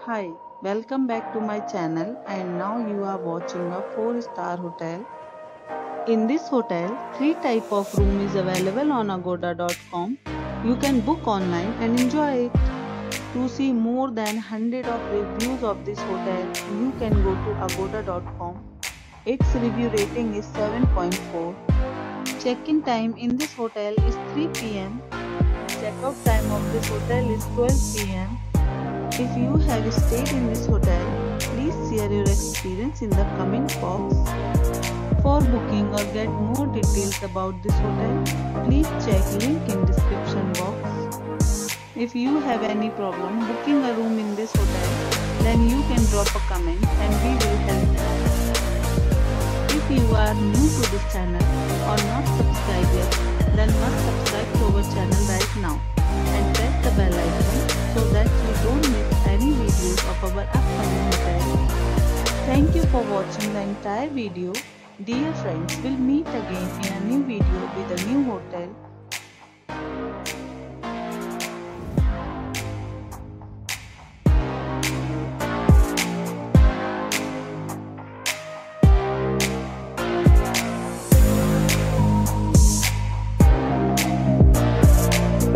Hi, welcome back to my channel and now you are watching a 4-star hotel. In this hotel, 3 type of room is available on agoda.com. You can book online and enjoy it. To see more than 100 of reviews of this hotel, you can go to agoda.com. Its review rating is 7.4. Check-in time in this hotel is 3 p.m. Check-out time of this hotel is 12 p.m. If you have stayed in this hotel, please share your experience in the comment box. For booking or get more details about this hotel, please check link in description box. If you have any problem booking a room in this hotel, then you can drop a comment and we will help you. If you are new to this channel or not subscribed yet, then must subscribe to our channel right now and press the bell icon so that you don't miss any videos of our upcoming hotel. Thank you for watching the entire video. Dear friends, we'll meet again in a new video with a new hotel.